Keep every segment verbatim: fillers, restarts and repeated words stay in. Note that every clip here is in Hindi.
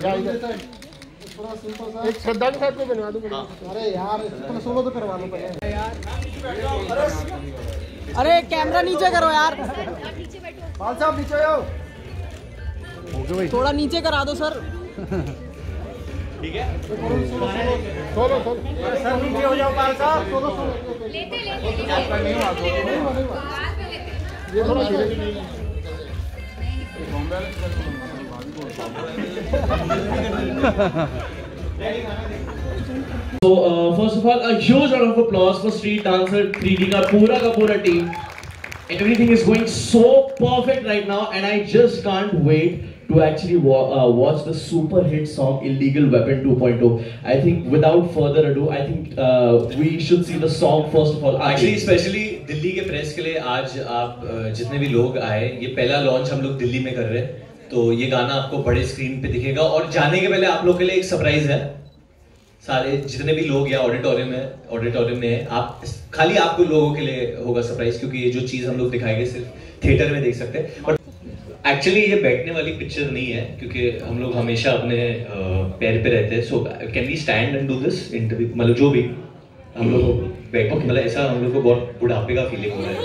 एक श्रद्धा के साथ में बनवा दूं। अरे यार इसको सोलो तो करवा लो पहले यार। अरे कैमरा नीचे करो यार। पाल साहब नीचे आओ। थोड़ा नीचे करा दो सर। ठीक है सोलो सोलो सोलो सर नीचे हो जाओ पाल साहब। सोलो सोलो लेते लेते ये थोड़ा धीरे So uh, first of all, a huge round of applause for Street Dancer three D का पूरा का पूरा team. Everything is going so perfect right now, and I just can't wait to actually wa uh, watch the super hit song Illegal Weapon two point oh. I think without further ado, I think uh, we should see the song first of all. Actually, especially Delhi के प्रेस के लिए आज आप जितने भी लोग आए, ये पहला लॉन्च हम लोग दिल्ली में कर रहे हैं, तो ये गाना आपको बड़े स्क्रीन पे दिखेगा। और जाने के पहले आप लोग के लिए एक सरप्राइज है। सारे जितने भी लोग यहाँ ऑडिटोरियम में ऑडिटोरियम में हैं, आप खाली आपको लोगों के लिए होगा सरप्राइज, क्योंकि ये जो चीज हम लोग दिखाएंगे सिर्फ थिएटर में देख सकते हैं। बट एक्चुअली ये बैठने वाली पिक्चर नहीं है, क्योंकि हम लोग हमेशा अपने पैर पे रहते हैं। So can we stand and do this interview, मतलब जो भी हम लोग बैठ मतलब ऐसा हम लोग को बहुत बुढ़ापे का फीलिंग हो रहा है।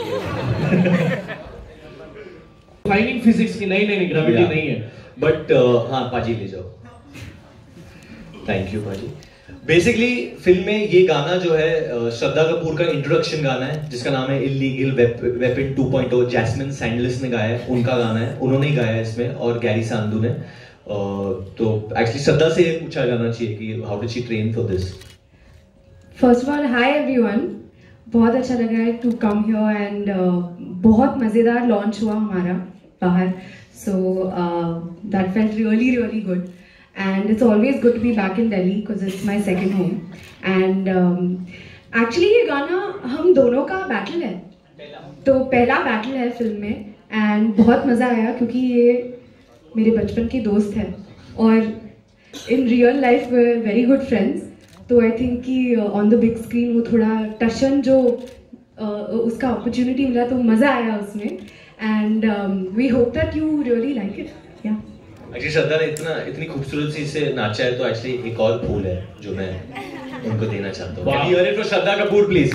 फाइनिंग फिजिक्स की नहीं नहीं ग्रेविटी नहीं है, बट हाँ पाजी ले जाओ। थैंक यू पाजी। बेसिकली फिल्म में ये गाना जो है श्रद्धा कपूर का इंट्रोडक्शन गाना है, जिसका नाम है illegal weapon two point O. Jasmine Sandlas ने गाया है, उनका गाना है, उन्होंने ही गाया है इसमें, और गैरी सांधू ने। तो एक्चुअली श्रद्धा से पूछा जाना चाहिए कि how did she train for this. First of all hi everyone, बहुत अच्छा लग रहा है टू कम हियर एंड बहुत मज़ेदार लॉन्च हुआ हमारा बाहर, so that felt really really good and it's always good to be back in Delhi because it's my second home. And um, actually ये गाना हम दोनों का बैटल है, तो पहला बैटल है फिल्म में, and बहुत मज़ा आया क्योंकि ये मेरे बचपन के दोस्त हैं और in real life we're very good friends. तो I think कि on the big screen वो थोड़ा टशन जो uh, उसका opportunity मिला तो मज़ा आया उसमें, and um, we hope that you really like it. Yeah. Actually Shraddha ने इतना इतनी खूबसूरत सी से नाचा है, तो एक्चुअली एक और फूल है जो मैं उनको देना चाहता हूँ। Can you hear it for Shraddha Kapoor, please?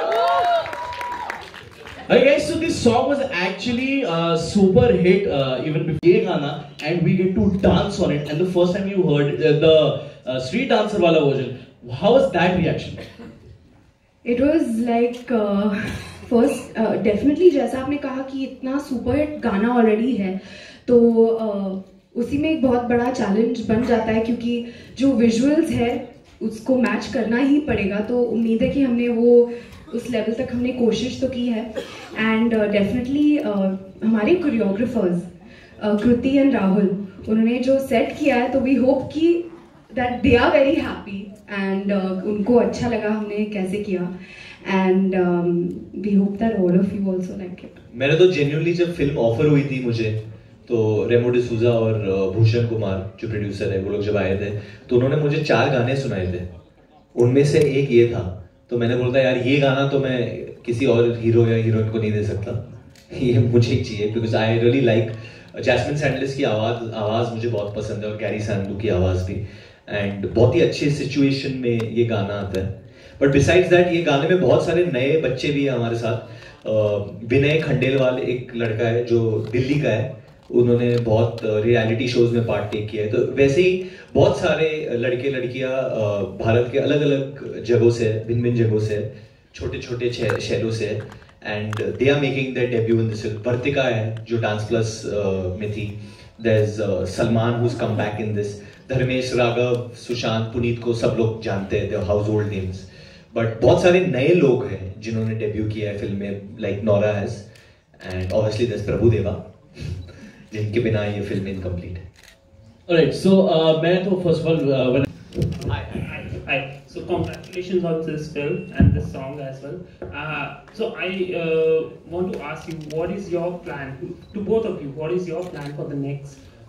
Alright guys, so this song was actually a super hit uh, even before ये गाना, and we get to dance on it. And the first time you heard uh, the uh, street dancer वाला version, how was that reaction? It was like uh, first uh, definitely जैसा आपने कहा कि इतना super hit गाना already है, तो uh, उसी में एक बहुत बड़ा चैलेंज बन जाता है क्योंकि जो विजुअल्स है उसको मैच करना ही पड़ेगा। तो उम्मीद है कि हमने वो उस लेवल तक हमने कोशिश तो की है, एंड डेफिनेटली uh, uh, हमारे कोरियोग्राफर्स कृति एंड राहुल, उन्होंने जो सेट किया है, तो वी होप कि that they are very happy and उनको अच्छा लगा हमने कैसे किया, and we hope that all of you also like it. मैंने तो जेन्युइनली जब फिल्म ऑफर हुई थी मुझे, तो रेमो डिसूजा और भूषण कुमार जो प्रोड्यूसर है, वो लोग जब आए थे तो उन्होंने मुझे चार गाने सुनाए थे, उनमें से एक ये था। तो मैंने बोला यार ये गाना तो मैं किसी और हीरो या हीरोइन को नहीं दे सकता, ये मुझे ही चाहिए, because I really like Jasmine Sandlas की आवाज़ आवाज़ मुझे बहुत पसंद है, और गैरी सांधू की आवाज़ भी, एंड बहुत ही अच्छे सिचुएशन में ये गाना आता है। बट बिसाइड्स दैट ये गाने में बहुत सारे नए बच्चे भी हैं हमारे साथ। विनय खंडेलवाल एक लड़का है जो दिल्ली का है, उन्होंने बहुत रियलिटी शोज में पार्ट टेक किया है। तो वैसे ही बहुत सारे लड़के लड़कियां भारत के अलग अलग जगहों से, भिन्न भिन्न जगहों से, छोटे छोटे शहरों से, and they are making their debut in this film. Vartika है जो डांस प्लस में थी, there is Salman who is come back in this, Dharmesh, Raghav, Sushant, Punit को सब लोग जानते हैं, they household names. But बहुत सारे नए लोग हैं जिन्होंने डेब्यू किया है फिल्म में, like Nora has, and obviously there is Prabhu Deva, जिनके बिना ये फिल्म इनकम्प्लीट है। Alright, so uh, मैं तो first of all uh, when Hi, hi, hi. So congratulations on this film and this song as well. Uh, so I uh, want to ask you, what is your plan to both of you? What is your plan for the next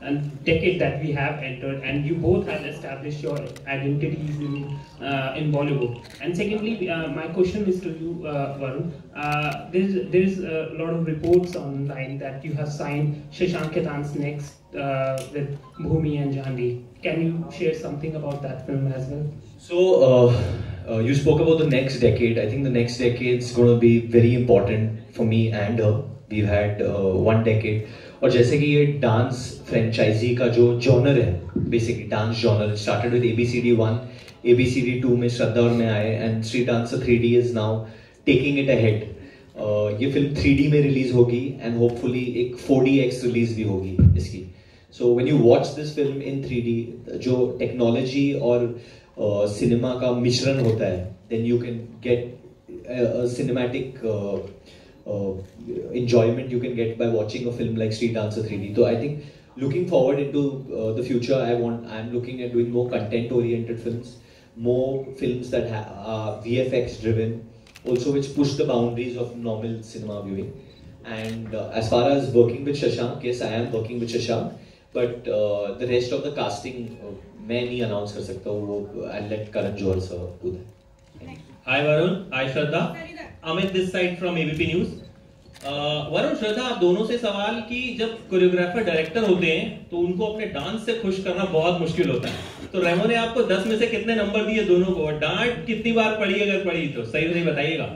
and decade that we have entered, and you both have established your identities in uh, in Bollywood. And secondly, uh, my question is to you, uh, Varun. Uh, there's there's a lot of reports online that you have signed Shashank Khetan's next uh, with Bhumi and Jhanvi. Can you share something about that film as well? So uh, uh, you spoke about the next decade. I think the next decade is going to be very important for me and her. We've had uh, one decade. और जैसे कि ये डांस फ्रेंचाइजी का जो जॉनर है, basically dance genre started with A B C D one, A B C D two में श्रद्धा और मैं आए, and street dancer three D is now taking it ahead. ये फिल्म थ्री डी में रिलीज होगी एंड होपफुली एक फोर डी एक्स रिलीज भी होगी इसकी. So when you watch this film in three D, जो टेक्नोलॉजी और सिनेमा uh, का मिश्रण होता है, then you can get cinematic Uh, enjoyment you can get by watching a film like Street Dancer three D. So I think looking forward into uh, the future, I want I'm looking at doing more content oriented films, more films that ha are V F X driven, also which push the boundaries of normal cinema viewing. And uh, as far as working with Shashank, yes, I am working with Shashank, but uh, the rest of the casting uh, मैं नहीं announce कर सकता हूँ, वो I'll let Karan Johar sir do that. Hi Varun, hi Shraddha. Amit this side from A B P News. Varun, श्रद्धा, आप दोनों से सवाल कि जब कोरियोग्राफर डायरेक्टर होते हैं तो उनको अपने डांस से खुश करना बहुत मुश्किल होता है. तो रेमो ने आपको दस में से कितने नंबर दिए दोनों को, और डांट कितनी बार पड़ी अगर पड़ी तो सही सही बताइएगा.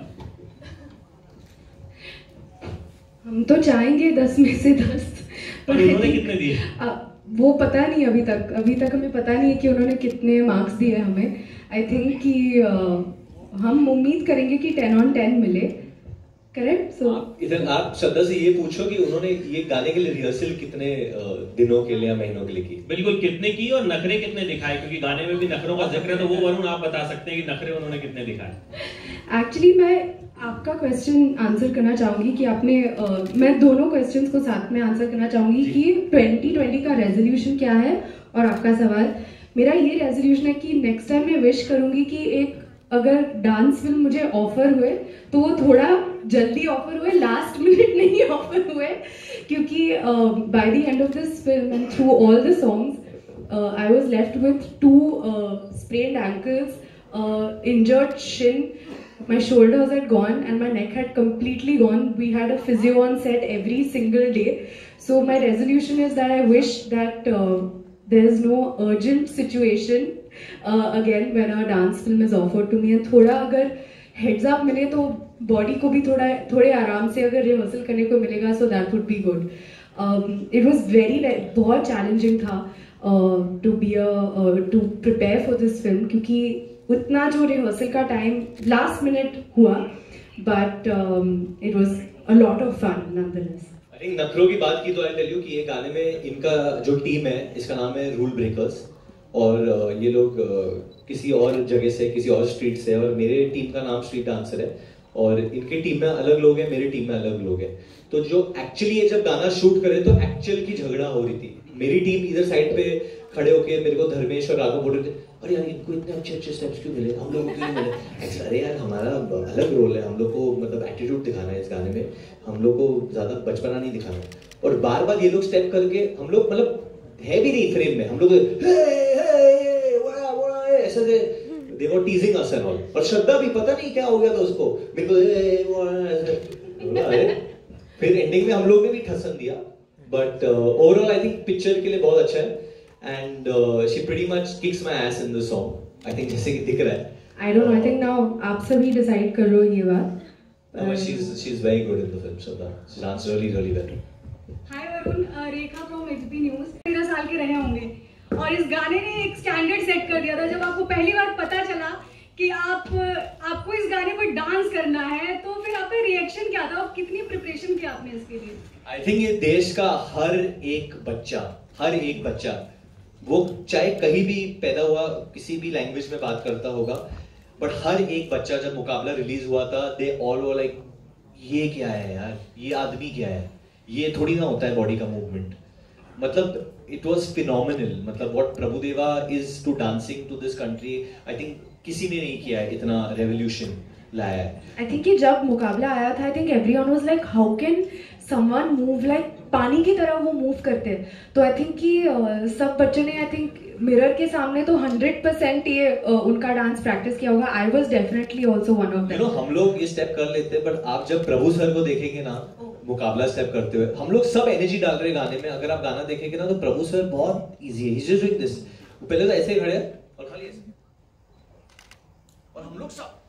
हम तो चाहेंगे दस में से दस, पर उन्होंने कितने दिए वो पता नहीं. अभी तक अभी तक हमें पता नहीं है कि उन्होंने कितने मार्क्स दिए हमें. आई थिंक कि uh, हम उम्मीद करेंगे कि टेन ऑन टेन मिले. करेक्ट. सो इधर आप श्रद्धा से ये पूछो कि उन्होंने ये गाने के लिए रिहर्सल कितने दिनों के लिए या महीनों के लिए की. बिल्कुल, कितने की और नखरे कितने दिखाए, क्योंकि गाने में भी नखरों का जिक्र है, तो वो वरुण आप बता सकते हैं कि नखरे उन्होंने कितने दिखाए. एक्चुअली मैं आपका क्वेश्चन आंसर करना चाहूंगी कि आपने uh, मैं दोनों क्वेश्चंस को साथ में आंसर करना चाहूंगी कि ट्वेंटी ट्वेंटी का रेजोल्यूशन क्या है. और आपका सवाल, मेरा ये रेजोल्यूशन है कि नेक्स्ट टाइम मैं विश करूंगी कि एक अगर डांस फिल्म मुझे ऑफर हुए तो वो थोड़ा जल्दी ऑफर हुए, लास्ट मिनट नहीं ऑफर हुए, क्योंकि by the end of this film and through all the songs I was left with two sprained ankles, injured shin, my shoulders had gone and my neck had completely gone. We had a physio on set every single day. So my resolution is that I wish that uh, there is no urgent situation uh, again when a dance film is offered to me. And थोड़ा अगर heads up मिले तो body को भी थोड़ा थोड़े आराम से अगर rehearsal करने को मिलेगा, so that would be good. Um, it was very बहुत challenging था uh, to be a uh, to prepare for this film, क्योंकि उतना जो रिहर्सल का टाइम लास्ट मिनट हुआ, but it was a lot of fun nonetheless. I think नखरों की बात की तो आई टेल यू कि ये गाने में इनका जो टीम है इसका नाम है रूल ब्रेकर्स, और uh, ये लोग uh, किसी और जगह से, किसी और स्ट्रीट से, और मेरे टीम का नाम स्ट्रीट डांसर है, और इनके टीम में अलग लोग हैं, मेरी टीम में अलग लोग हैं. तो जो एक्चुअली ये जब गाना शूट करे तो एक्चुअल की झगड़ा हो रही थी. मेरी टीम इधर साइड पे खड़े होके मेरे को धर्मेश और राघव बोल रहे थे, अरे यार इनको इतने अच्छे अच्छे स्टेप्स क्यों मिले, हम लोग को क्यों मिले. अरे यार हमारा अलग रोल है, हम लोग को मतलब एटीट्यूड दिखाना है इस गाने में, हम लोग को ज्यादा बचपना नहीं दिखाना. और बार बार ये लोग स्टेप करके, हम लोग मतलब है भी नहीं फ्रेम में, हम लोग ऐसे दे वर टीजिंग अस एंड ऑल. और श्रद्धा भी पता नहीं क्या हो गया था उसको, मेरे को फिर एंडिंग में हम लोग ने भी ठसन दिया. But overall I think picture के लिए बहुत अच्छा है. And uh, she pretty much kicks my ass in the song. I think जैसे कि दिख रहा है. I don't know. I think now आप सभी decide कर लो ये बात. No, but she's she's very good in the film. So that she dances really really well. Hi Varun, uh, Rekha from A B P News. तेरह साल के रहे होंगे और इस गाने ने एक स्टैंडर्ड सेट कर दिया था. जब आपको पहली बार पता चला कि आप आपको इस गाने पर डांस करना है, तो फिर आपका रिएक्शन क्या था और कितनी प्रिपरेशन की आपने इसके लिए? I think ये देश का हर एक बच्चा, हर एक बच्चा, वो चाहे कहीं भी पैदा हुआ, किसी भी लैंग्वेज में बात करता होगा, बट हर एक बच्चा जब मुकाबला रिलीज हुआ था, दे ऑल वर लाइक, ये क्या है यार, ये आदमी क्या है, ये थोड़ी ना होता है बॉडी का मूवमेंट. मतलब इट वाज फिनोमिनल. मतलब what Prabhudeva is to dancing to this country, I think किसी ने नहीं किया है, इतना रेवोल्यूशन लाया है. आई थिंक कि जब मुकाबला आया था, I think everyone was like, how can someone move like पानी की तरह वो मूव करते हैं। तो आई थिंक कि uh, सब बच्चों ने आई थिंक मिरर के सामने तो हंड्रेड परसेंट ये uh, उनका डांस प्रैक्टिस किया होगा। I was definitely also one of them. You know हम लोग ये स्टेप कर लेते हैं, बट आप जब प्रभु सर को देखेंगे ना मुकाबला स्टेप करते हुए, हम लोग सब एनर्जी डाल रहे हैं गाने में। अगर आप गाना देखेंगे ना तो प्रभु सर बहुत इजी है, he is just doing this. पहले तो ऐसे ही खड़े हैं और खाली ऐसे, और हम लोग सब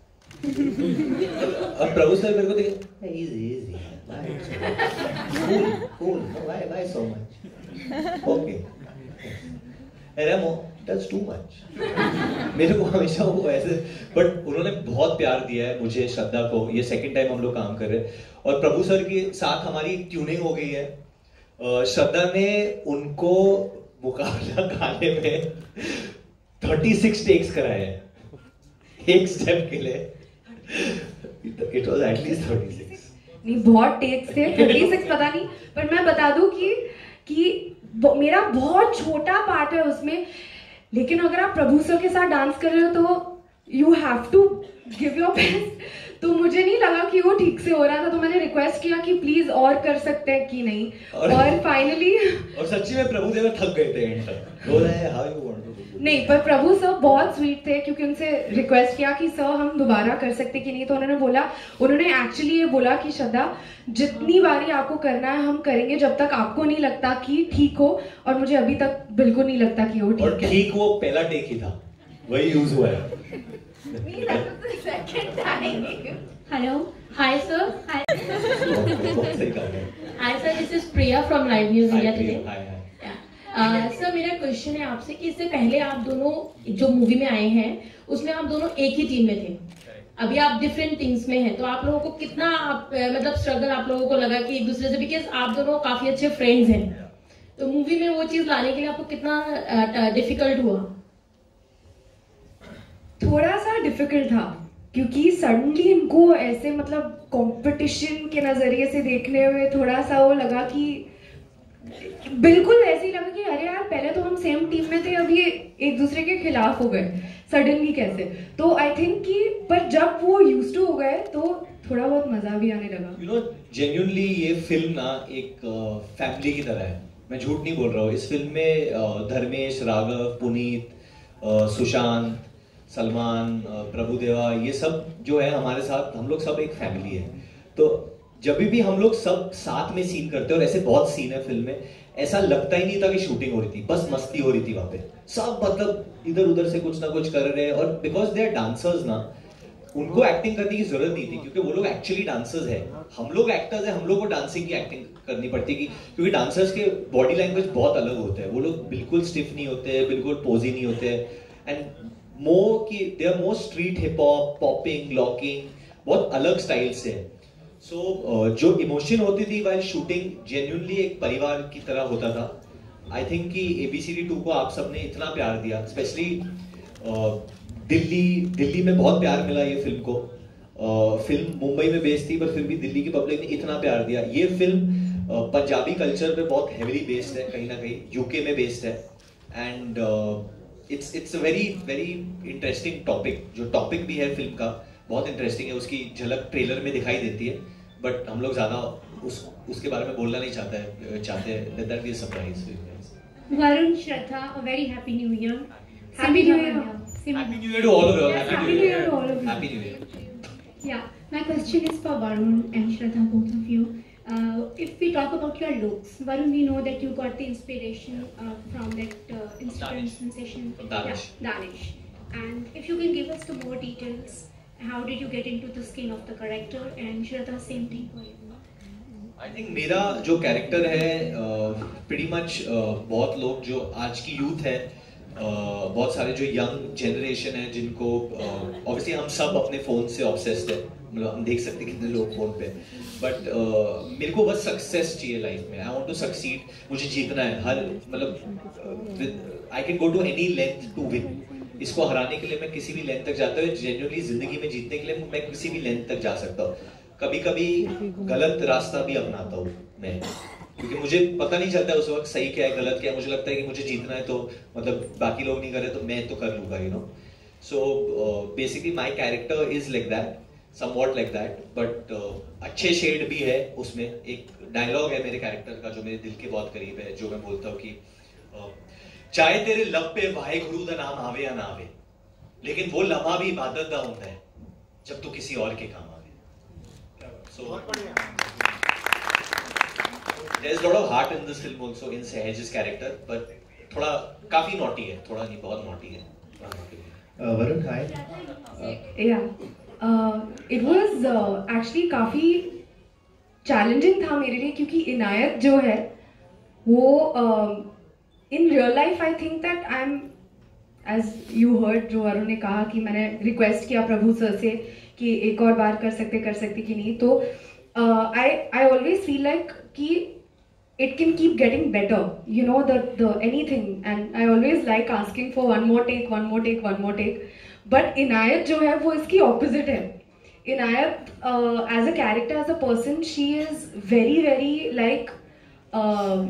अब प्रभु सर मेरे को देखे easy easy cool cool why why so much okay Remo that's too much. मेरे को हमेशा वो ऐसे, बट उन्होंने बहुत प्यार दिया है मुझे, श्रद्धा को। ये सेकंड टाइम हम लोग काम कर रहे हैं और प्रभु सर के साथ हमारी ट्यूनिंग हो गई है। श्रद्धा ने उनको मुकाबला गाने में छत्तीस टेक्स कराए हैं एक स्टेप के लिए। इट वाज एटलीस्ट छत्तीस। नहीं बहुत टेक्स थे, छत्तीस पता नहीं, पर मैं बता दूं कि कि मेरा बहुत छोटा पार्ट है उसमें, लेकिन अगर आप प्रभु सर के साथ डांस कर रहे हो तो you have to give your best. तो मुझे नहीं लगा कि वो ठीक से हो रहा था, तो मैंने रिक्वेस्ट किया कि प्लीज और कर सकते हैं कि नहीं, और फाइनली और सच्ची में प्रभु देवा थक गए थे एंड तक, बोल रहे हैं how you want to do. नहीं, पर प्रभु सर बहुत स्वीट थे, क्योंकि उनसे रिक्वेस्ट किया कि सर हम दोबारा कर सकते कि नहीं, तो उन्होंने बोला, उन्होंने एक्चुअली ये बोला कि श्रद्धा जितनी बारी आपको करना है हम करेंगे जब तक आपको नहीं लगता कि ठीक हो, और मुझे अभी तक बिल्कुल नहीं लगता कि वो ठीक है। ठीक वो पहला टेक ही था, वही यूज हुआ है। Hello, hi sir. Hi. Hi sir, this is Priya from Live News India today. Hi, hi. Uh, sir मेरा क्वेश्चन है आपसे कि इससे पहले आप दोनों जो मूवी में आए हैं उसमें आप दोनों एक ही टीम में थे, अभी आप डिफरेंट टीम्स में हैं, तो आप लोगों को कितना आप मतलब स्ट्रगल आप लोगों को लगा कि एक दूसरे से, बिकॉज आप दोनों काफी अच्छे फ्रेंड्स हैं, तो मूवी में वो चीज लाने के लिए आपको कितना डिफिकल्ट हुआ? थोड़ा सा डिफिकल्ट था, क्योंकि सडनली इनको ऐसे मतलब कंपटीशन के नजरिए से देखने में थोड़ा सा वो लगा कि बिल्कुल ऐसे ही लगा कि अरे यार पहले तो हम सेम टीम में थे, अब ये एक दूसरे के खिलाफ हो गए सडनली कैसे। तो आई थिंक कि पर जब वो यूज्ड टू हो गए तो थोड़ा बहुत मजा भी आने लगा। यू नो जेन्युइनली ये फिल्म ना एक फैमिली की तरह है, मैं झूठ नहीं बोल रहा हूँ। इस फिल्म में धर्मेश, राघव, पुनीत, सुशांत, सलमान, प्रभुदेवा, ये सब जो है हमारे साथ, हम लोग सब एक फैमिली है। तो जब भी हम लोग सब साथ में सीन करते हैं, और ऐसे बहुत सीन है फिल्म में, ऐसा लगता ही नहीं था कि शूटिंग हो रही थी, बस मस्ती हो रही थी वहां पे। सब मतलब इधर उधर से कुछ ना कुछ कर रहे हैं, और बिकॉज दे आर डांसर्स ना, उनको एक्टिंग करने की जरूरत नहीं थी, क्योंकि वो लोग एक्चुअली डांसर्स है। हम लोग एक्टर्स है, हम लोग को डांसिंग की एक्टिंग करनी पड़ती है, क्योंकि डांसर्स के बॉडी लैंग्वेज बहुत अलग होते हैं। वो लोग बिल्कुल स्टिफ नहीं होते, बिल्कुल पोजी नहीं होते, एंड मोर की they are more street hip hop, popping, locking, बहुत अलग स्टाइल से। सो so, uh, जो इमोशन होती थी वाइल शूटिंग, जेन्युइनली एक परिवार की तरह होता था। आई थिंक कि एबीसीडी टू को आप सबने इतना प्यार दिया, स्पेशली दिल्ली दिल्ली में बहुत प्यार मिला ये फिल्म को। uh, फिल्म मुंबई में बेस्ड थी, पर फिर भी दिल्ली की पब्लिक ने इतना प्यार दिया। ये फिल्म uh, पंजाबी कल्चर पे बहुत हेवीली बेस्ड है, कहीं ना कहीं यूके में बेस्ड है, and it's it's a very very interesting topic. जो टॉपिक भी है फिल्म का बहुत इंटरेस्टिंग है, उसकी झलक ट्रेलर में दिखाई देती है, बट हम लोग ज्यादा उस उसके बारे में बोलना नहीं चाहते हैं चाहते हैं that be surprise. Varun, Shraddha, a very happy new year. Happy New Year. Happy New Year to all of you. Yes, Happy New Year to all of you. Happy New Year. Yeah, my question is for Varun and Shraddha, both of you. Uh, if we talk about your looks, Varun, we know that you got the inspiration uh, from that uh, Instagram Danish. sensation, From Danish. Yeah, Danish. And if you can give us some more details, how did you get into the skin of the character? And Shraddha, same thing for you. I think मेरा जो कैरेक्टर है, प्रीटी uh, मच uh, बहुत लोग जो आज की यूथ है, uh, बहुत सारे जो यंग जनरेशन है, जिनको ऑब्वियसली uh, हम सब अपने फोन से ऑब्सेस्ड है, मतलब हम देख सकते हैं कितने लोग फोन पे, बट uh, मेरे को बस सक्सेस चाहिए लाइफ में। आई वांट टू सक्सीड, मुझे जीतना है हर, मतलब I can go to any length to win. इसको हराने के लिए मैं किसी भी लेंथ तक जाता हूँ, जेन्युइनली जिंदगी में जीतने के लिए मैं किसी भी लेंथ तक जा सकता हूँ। कभी कभी गलत रास्ता भी अपनाता हूँ मैं, क्योंकि मुझे पता नहीं चलता उस वक्त सही क्या है गलत क्या है। मुझे लगता है कि मुझे जीतना है, तो मतलब बाकी लोग नहीं कर रहे तो मैं तो कर लूंगा, you know. So basically my character is like that. Somewhat like that, but अच्छे शेड भी है उसमें। एक डायलॉग है मेरे कैरेक्टर का जो मेरे दिल के बहुत करीब है, जो मैं बोलता हूँ कि uh, चाहे तेरे लब पे वाहे गुरु दा नाम आवे या ना आवे, लेकिन वो लम्हा भी इबादत दा होता है जब तू किसी और के काम आवे। So there is lot of heart in this film also in सहज's कैरेक्टर, बट थोड़ा काफी नॉटी है, थोड़ा नहीं बहुत नॉटी है। Varun, hi. Yeah it was actually काफी चैलेंजिंग था मेरे लिए, क्योंकि इनायत जो है वो in real life I think that I am, as you heard, जो वरुण ने कहा कि मैंने रिक्वेस्ट किया प्रभु सर से कि एक और बार कर सकते कर सकते कि नहीं, तो I I always feel like कि it can keep getting better, you know, the the anything, and I always like asking for one more take, one more take, one more take. But Inayat जो है वो इसकी opposite है. Inayat uh, as a character, as a person, she is very very like uh,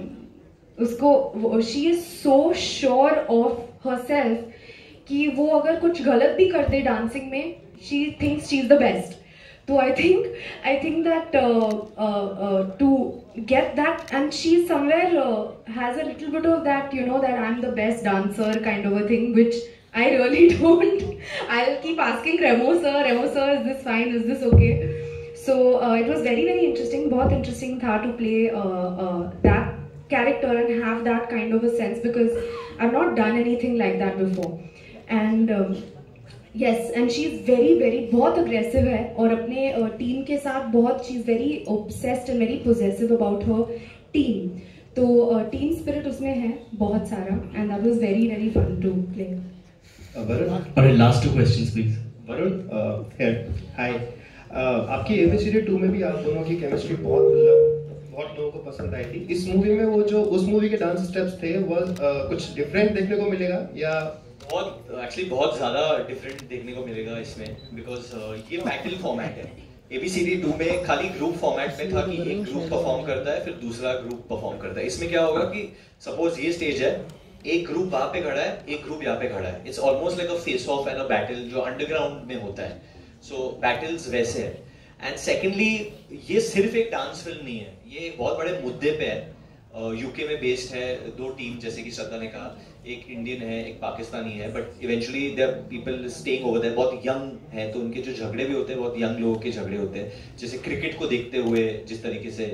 उसको she is so sure of herself कि वो अगर कुछ गलत भी कर दे dancing में, she thinks she is the best. So I think I think that uh, uh, uh, to get that, and she somewhere uh, has a little bit of that, you know, that I'm the best dancer kind of a thing, which I really don't. I'll keep asking Remo sir, Remo sir, is this fine? Is this okay? So uh, it was very very interesting. बहुत interesting था to play uh, uh, that character and have that kind of a sense, because I've not done anything like that before. And um, yes, and she is very very बहुत aggressive है, और अपने टीम uh, के साथ बहुत, she is very obsessed and very possessive about her team. तो टीम uh, स्पिरिट उसमें है बहुत सारा, and that was very very fun to play. uh, Varun, alright, last two questions please. Varun, uh, here, hi. uh, आपकी A B C D two में भी आप दोनों की केमिस्ट्री बहुत बहुत लोगों को पसंद आई थी। इस मूवी में वो जो उस मूवी के डांस स्टेप्स थे वो uh, कुछ डिफरेंट देखने को मिलेगा, या बहुत एक्चुअली बहुत ज्यादा डिफरेंट देखने को मिलेगा इसमें, बिकॉज uh, ये बैटल फॉर्मेट है। एबीसीडी टू में खाली ग्रुप फॉर्मेट में था कि एक ग्रुप परफॉर्म करता है फिर दूसरा ग्रुप परफॉर्म करता है। इसमें क्या होगा कि सपोज ये स्टेज है, एक ग्रुप वहां पे खड़ा है, एक ग्रुप यहाँ पे खड़ा है, it's almost like a face off and a battle जो अंडरग्राउंड में होता है। सो बैटल्स वैसे है। एंड सेकेंडली ये सिर्फ एक डांस फिल्म नहीं है, ये एक बहुत बड़े मुद्दे पे है। यूके uh, में बेस्ड है, दो टीम जैसे कि श्रद्धा ने कहा, एक इंडियन है एक पाकिस्तानी है, but eventually they are people staying over there, बहुत यंग है, तो उनके जो झगड़े भी होते हैं बहुत यंग लोगों के झगड़े होते हैं। जैसे क्रिकेट को देखते हुए जिस तरीके से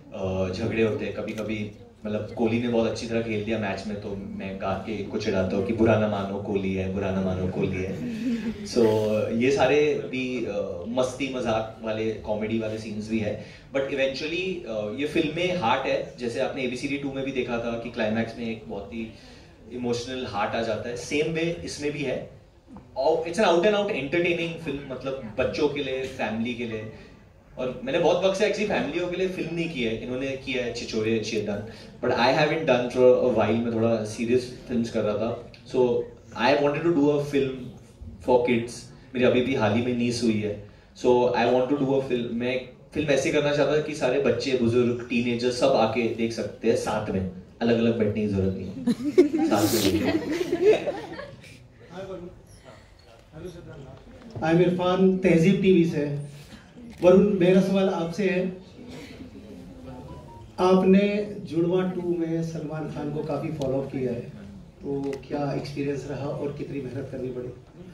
झगड़े होते हैं, कभी कभी मतलब कोहली ने बहुत अच्छी तरह खेल दिया मैच में, तो मैं गा के को चिढ़ाता हूँ कि बुरा ना मानो कोहली है, बुरा ना मानो कोहली है। सो so, ये सारे भी uh, मस्ती मजाक वाले कॉमेडी वाले सीन्स भी है, बट इवेंचुअली uh, ये फिल्म में हार्ट है। जैसे आपने एबीसीडी टू में भी देखा था कि क्लाइमैक्स में एक बहुत ही इमोशनल हार्ट आ जाता है, सेम वे इसमें भी है। और it's an out and out entertaining film, मतलब बच्चों के लिए, फैमिली के लिए। और मैंने बहुत वक्त से एक्चुअली फैमिलियों के लिए फिल्म नहीं की है, इन्होंने किया है छिछोरे शेरदान, but I haven't done for a while. मैं थोड़ा सीरियस फिल्म्स कर रहा था, so I wanted to do a film for kids. मेरी अभी भी हाल ही में नीस हुई है, so I want to do a film. मैं फिल्म ऐसे करना चाहता कि सारे बच्चे, बुजुर्ग, टीनेजर सब आके देख सकते हैं साथ में, अलग अलग बैठने की जरूरत नहीं है, साथ में। आई एम इरफान, तहजीब टीवी से। वरुण, मेरा सवाल आपसे है, आपने जुड़वा टू में सलमान खान को काफी फॉलो अप किया है, तो क्या एक्सपीरियंस रहा और कितनी मेहनत करनी पड़ी?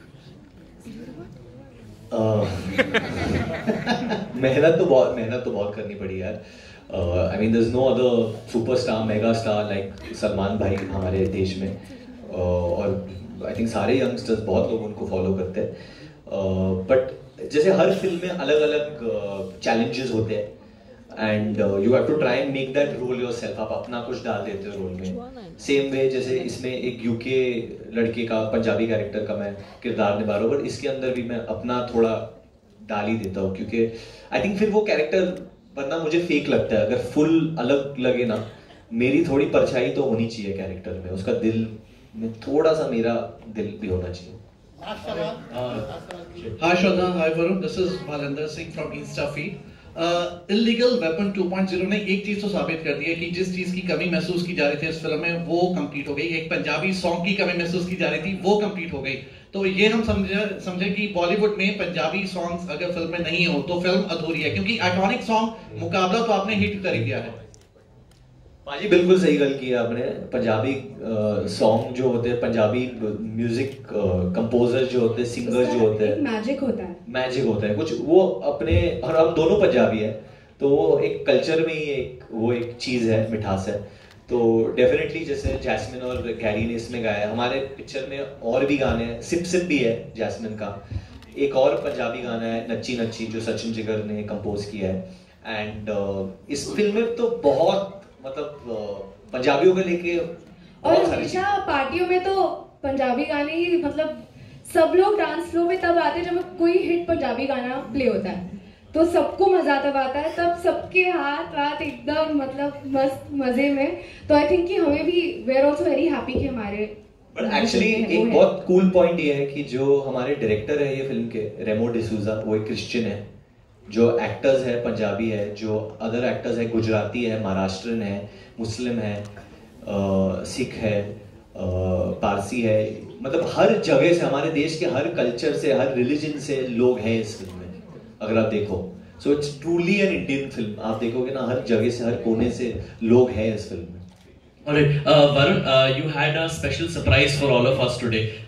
मेहनत तो बहुत मेहनत तो बहुत करनी पड़ी यार। I mean there is no other superstar, mega star like Salman भाई हमारे देश में, uh, और आई थिंक सारे यंगस्टर्स बहुत लोग उनको फॉलो करते हैं। बट uh, जैसे हर फिल्म में अलग अलग चैलेंजेस uh, होते हैं, and you have to try and make that role yourself. आप अपना कुछ डाल देते हो रोल में। सेम वे जैसे इसमें एक यूके लड़के का, पंजाबी कैरेक्टर का मैं किरदार निभा रहा हूँ, बट इसके अंदर भी मैं अपना थोड़ा डाल ही देता हूँ, क्योंकि आई थिंक फिर वो कैरेक्टर वरना मुझे फेक लगता है। अगर फुल अलग लगे ना, मेरी थोड़ी परछाई तो होनी चाहिए कैरेक्टर में, उसका दिल में थोड़ा सा मेरा दिल भी होना चाहिए। Uh, hi Shraddha, hi Varun, this is Bhalendra Singh from Insta Feed. Illegal weapon two point zero ने एक चीज तो साबित कर दी है कि जिस चीज की कमी महसूस की जा रही थी इस फिल्म में वो कंप्लीट हो गई। एक पंजाबी सॉन्ग की कमी महसूस की जा रही थी वो कंप्लीट हो गई। तो ये हम समझे समझे कि बॉलीवुड में पंजाबी सॉन्ग्स अगर फिल्म में नहीं हो तो फिल्म अधूरी है, क्योंकि आइकॉनिक सॉन्ग मुकाबला तो आपने हिट कर ही दिया है। जी बिल्कुल सही गल की आपने। पंजाबी सॉन्ग जो होते हैं, पंजाबी म्यूजिक कंपोजर जो होते हैं, सिंगर जो होते हैं, मैजिक होता है मैजिक होता है कुछ वो अपने, और हम दोनों पंजाबी हैं तो वो एक कल्चर में ही एक वो एक चीज है, मिठास है। तो डेफिनेटली जैसे जैस्मिन और कैरी ने इसमें गाया, हमारे पिक्चर में और भी गाने हैं, सिप सिप भी है जैस्मिन का, एक और पंजाबी गाना है नच्ची नच्ची जो सचिन जिगर ने कंपोज किया है। एंड uh, इस फिल्म में तो बहुत मतलब पंजाबियों को लेके और हमेशा पार्टियों में तो पंजाबी गाने ही, मतलब सब लोग डांस फ्लो में तब आते हैं जब कोई हिट पंजाबी गाना प्ले होता है, तो सबको मजा तब आता है, तब सबके हाथ हाथ एकदम मतलब मस्त मजे में। तो आई थिंक कि हमें भी we are also very happy कि हमारे बट एक्चुअली एक बहुत कूल पॉइंट ये है कि जो हमारे डायरेक्टर है ये फिल्म के, रेमो डिसूजा, वो एक क्रिश्चियन है, जो एक्टर्स है पंजाबी है, जो अदर एक्टर्स है गुजराती है, महाराष्ट्रन है, मुस्लिम है, सिख है, पारसी है, मतलब हर जगह से, हमारे देश के हर कल्चर से, हर रिलीजन से लोग हैं इस फिल्म में अगर आप देखो। So it's truly an Indian film. आप देखोगे ना हर जगह से, हर कोने से लोग हैं इस फिल्म में। Alright, uh, Varun, uh, you had a special surprise for all of us today.